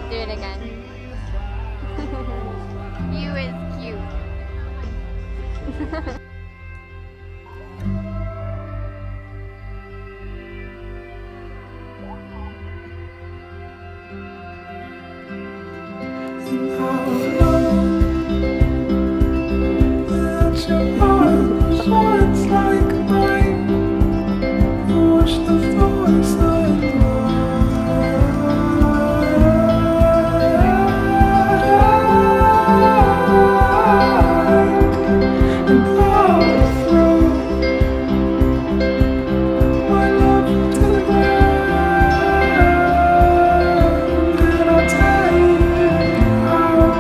Do it again. You is cute. Shines like mine. Wash the floors and power through my love to the ground, and I'll take you out.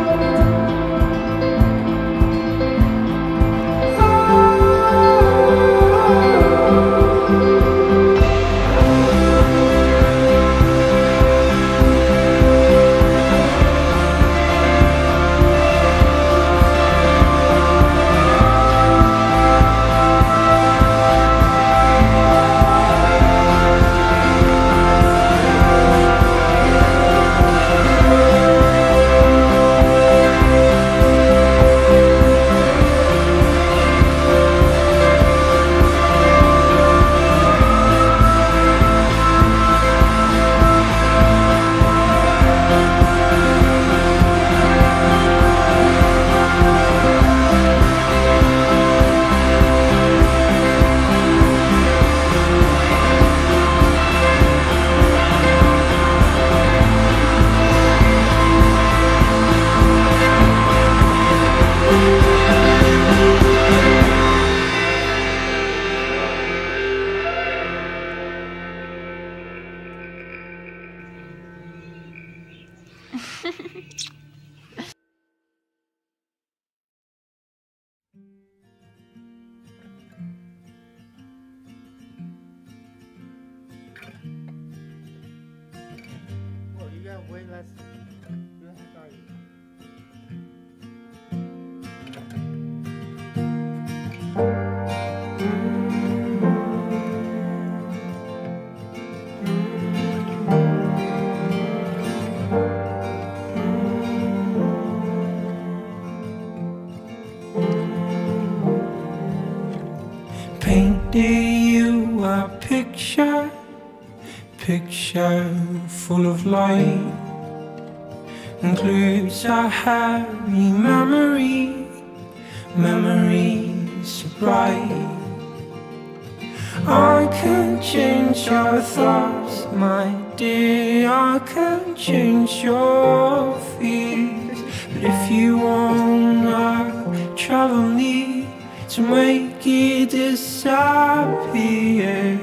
Well, you got way less. You have to argue. Painted you a picture full of light, includes a happy memories so bright. I can change your thoughts, my dear, I can change your fears, but if you wanna trouble me to make it disappear,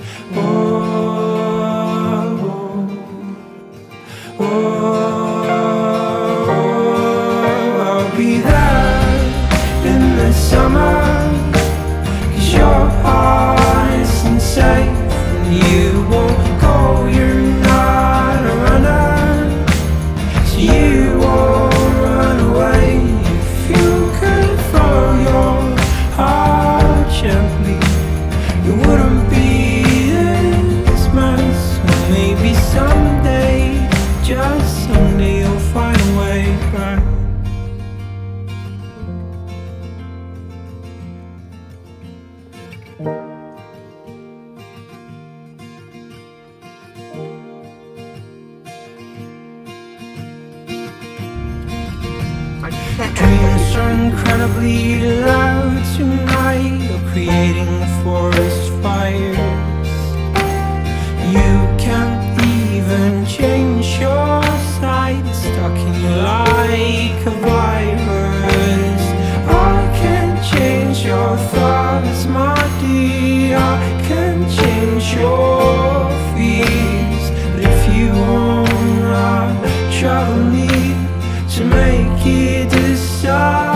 I'll be there in the summer, 'cause your heart isn't safe and you won't go, you're not a runner, so you won't run away. If you could follow your heart gently, it wouldn't be this mess. Maybe someday, just someday, you'll find a way back. Dreams are incredibly loud tonight, you're creating forest fires. You can't even change your sight, stuck in you like a virus. I can change your thoughts, my dear, I can change your fears, but if you wanna trouble me to make it decide,